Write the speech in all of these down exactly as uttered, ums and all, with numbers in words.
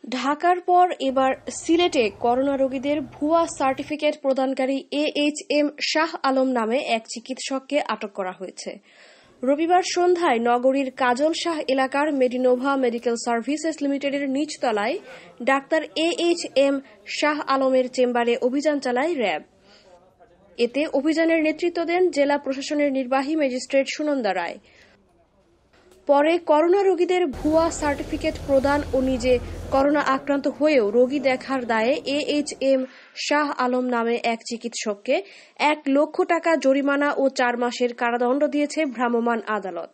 ঢাকার পর এবার সিলেটে করোনা রোগীদের ভুয়া সার্টিফিকেট প্রদানকারী A H M Shah Alam নামে এক চিকিৎসককে আটক করা হয়েছে। রবিবার সন্ধ্যায় নগরীর কাজল শাহ এলাকার মেডিনোভা মেডিকেল সার্ভিসেস লিমিটেডের নিচতলায় doctor A H M Shah আলমের চেম্বারে অভিযান চালায় র্যাব। এতে অভিযানের নেতৃত্ব দেন জেলা প্রশাসনের নির্বাহী ম্যাজিস্ট্রেট সুনন্দা রায়। পরে করোনা রোগীদের ভুয়া সার্টিফিকেট প্রদান ও নিজে করোনা আক্রান্ত হয়েও রোগী দেখার দায়ে A H M Shah Alam নামে এক চিকিৎসককে এক লক্ষ টাকা জরিমানা ও চার মাসের কারাদণ্ড দিয়েছে ভ্রাম্যমাণ আদালত।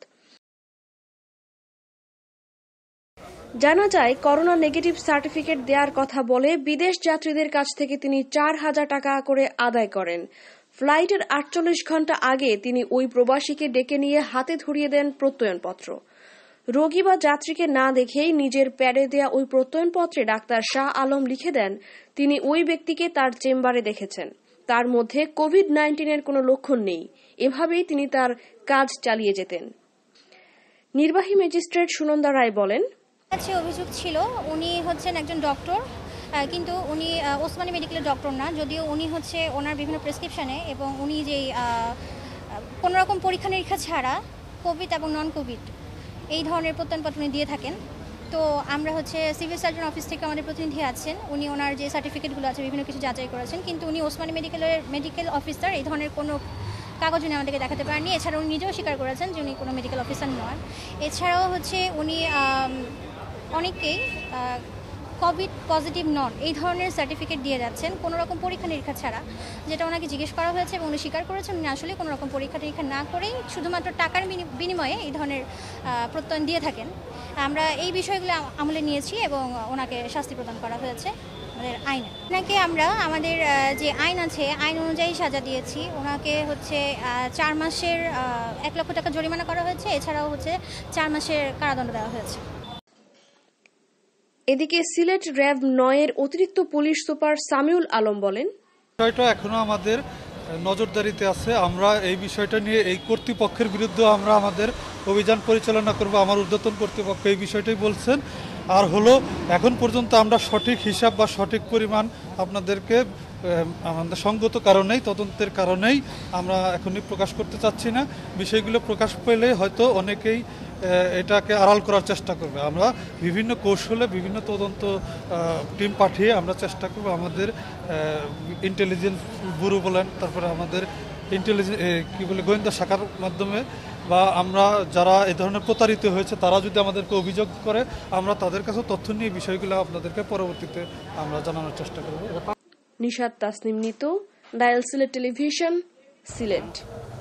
জানা যায়, করোনা নেগেটিভ সার্টিফিকেট দেওয়ার কথা বলে বিদেশ যাত্রীদের কাছ থেকে তিনি চার হাজার টাকা করে আদায় করেন। ফ্লাইটের আটচল্লিশ ঘন্টা আগে তিনি ওই প্রবাসীকে ডেকে নিয়ে হাতে ধরিয়ে দেন প্রত্যয়নপত্র। রোগী বা যাত্রীকে না দেখেই নিজের প্যাডে দেয়া ওই প্রত্যয়নপত্রে ডাক্তার শাহ আলম লিখে দেন তিনি ওই ব্যক্তিকে তার চেম্বারে দেখেছেন, তার মধ্যে কোভিড নাইন্টিনের কোনো লক্ষণ নেই। এভাবেই তিনি তার কাজ চালিয়ে যেতেন। নির্বাহী ম্যাজিস্ট্রেট সুনন্দা রায় বলেন, কাছে অভিযোগ ছিল উনি হচ্ছেন একজন ডক্টর, কিন্তু উনি ওসমানী মেডিকেলের ডক্টর না, যদিও উনি হচ্ছে ওনার বিভিন্ন প্রেসক্রিপশনে এবং উনি যেই কোনো রকম পরীক্ষা নিরীক্ষা ছাড়া কোভিড এবং নন কোভিড এই ধরনের প্রত্যয়নপত্র উনি দিয়ে থাকেন। তো আমরা হচ্ছে সিভিল সার্জন অফিস থেকে আমাদের প্রতিনিধি আছেন, উনি ওনার যে সার্টিফিকেটগুলো আছে বিভিন্ন কিছু যাচাই করেছেন, কিন্তু উনি ওসমানী মেডিকেলের মেডিকেল অফিসার এই ধরনের কোনো কাগজ উনি আমাদেরকে দেখাতে পারেননি। এছাড়া উনি নিজেও স্বীকার করেছেন যে উনি কোনো মেডিকেল অফিসার নন। এছাড়াও হচ্ছে উনি অনেকেই কোভিড পজিটিভ নন এই ধরনের সার্টিফিকেট দিয়ে যাচ্ছেন কোনো রকম পরীক্ষা নিরীক্ষা ছাড়া, যেটা ওনাকে জিজ্ঞেস করা হয়েছে এবং উনি স্বীকার করেছেন উনি আসলে কোনো রকম পরীক্ষা নিরীক্ষা না করেই শুধুমাত্র টাকার বিনিময়ে এই ধরনের প্রত্যয়ন দিয়ে থাকেন। আমরা এই বিষয়গুলো আমলে নিয়েছি এবং ওনাকে শাস্তি প্রদান করা হয়েছে আমাদের আইনে। ওনাকে আমরা আমাদের যে আইন আছে আইন অনুযায়ী সাজা দিয়েছি। ওনাকে হচ্ছে চার মাসের এক লক্ষ টাকা জরিমানা করা হয়েছে, এছাড়াও হচ্ছে চার মাসের কারাদণ্ড দেওয়া হয়েছে। এদিকে সিলেট র্যাব নয়ের অতিরিক্ত পুলিশ সুপার সামিউল আলম বলেন, বিষয়টা এখনো আমাদের নজরদারিতে আছে। আমরা এই বিষয়টা নিয়ে এই কর্তৃপক্ষের বিরুদ্ধে আমরা আমাদের অভিযান পরিচালনা করব। আমার ঊর্ধ্বতন কর্তৃপক্ষ এই বিষয়টাই বলছেন। আর হলো এখন পর্যন্ত আমরা সঠিক হিসাব বা সঠিক পরিমাণ আপনাদেরকে আমাদের সঙ্গত কারণেই তদন্তের কারণেই আমরা এখনই প্রকাশ করতে চাচ্ছি না। বিষয়গুলো প্রকাশ পেলে হয়তো অনেকেই এটাকে আড়াল করার চেষ্টা করবে। আমরা বিভিন্ন কৌশলে বিভিন্ন তদন্ত টিম পাঠিয়ে আমরা চেষ্টা করব আমাদের ইন্টেলিজেন্স ব্যুরো বলেন, তারপরে আমাদের ইন্টেলিজেন্স কী বলে গোয়েন্দা শাখার মাধ্যমে বা আমরা যারা এই ধরনের প্রতারিত হয়েছে তারা যদি আমাদেরকে অভিযোগ করে আমরা তাদের কাছে তথ্য নিয়ে বিষয়গুলো আপনাদেরকে পরবর্তীতে আমরা জানানোর চেষ্টা করব। Nishat Tasnim Nitu, Dial Sylhet television, Sylhet.